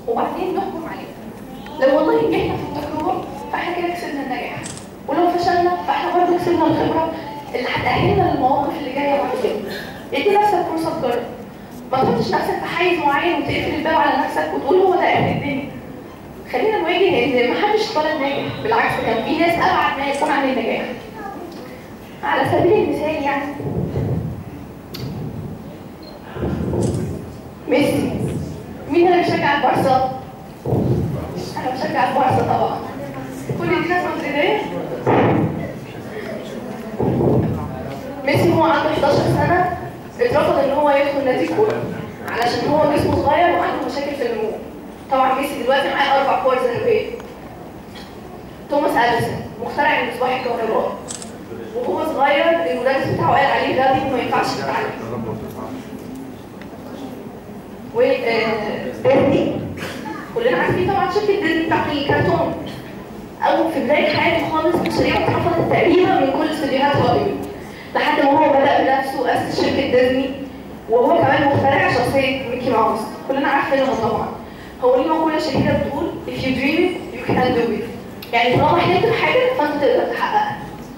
وبعدين نحكم عليها. لو والله نجحنا في التجربه فاحنا كده كسبنا النجاح، ولو فشلنا فاحنا برضه كسبنا الخبره اللي هتأهلنا للمواقف اللي جايه بعد كده. ادي نفسك فرصه تجرب، ما تحطش نفسك في حيز معين وتقفل الباب على نفسك وتقول هو ده اخر الدنيا. خلينا نواجه ان محدش اتولد ناجح، بالعكس كان في ناس ابعد ما يكون عن النجاح. على سبيل المثال يعني ميسي. مين اللي بيشجع البارسا؟ انا بشجع البارسا طبعا. كل دي ناس مدريديه. ميسي هو عنده 11 سنه اترفض ان هو يدخل نادي الكوره علشان هو جسمه صغير وعنده مشاكل في النمو. طبعا ميسي دلوقتي معاه 4 كور ذهبيه. توماس اديسون مخترع المصباح الكهربائي، وهو صغير المدرس بتاعه قال عليه غبي وما ينفعش يتعلم. وديزني كلنا عارفين طبعا شركه ديزني بتاعت الكرتون. او في بدايه حياته خالص مشاريعه اترفضت تقريبا من كل استديوهات هوليوود، لحد ما هو بدا بنفسه واسس شركه ديزني، وهو كمان مخترع شخصيه ميكي ماوس. كلنا عارفينها طبعا. هو ليه مقوله شهيره بتقول if you dream it you can do it، يعني طالما حلمت بحاجه فانت تقدر تحققها.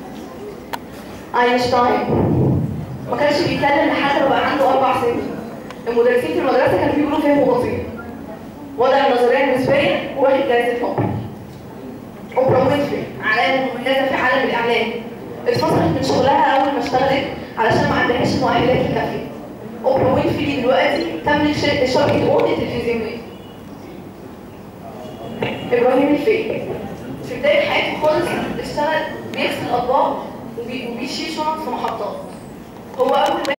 اينشتاين ما كانش بيتكلم لحد ما بقى عنده 4 سنين. المدرسين في المدرسه كانوا بيقولوا فهمه بطيء. وضع النظريه النسبيه وواخد جائزه نوبل. اوبرا وينفري علامه مميزه في عالم الاعلام، اتفصلت من شغلها اول ما اشتغلت علشان ما عندهاش المؤهلات الكافيه. اوبرا وينفري دلوقتي تملك شركه اون التلفزيونيه. ابراهيم الفقي في بدايه حياته خالص اشتغل بيغسل اطباق وبيشيل شنط في محطات. هو اول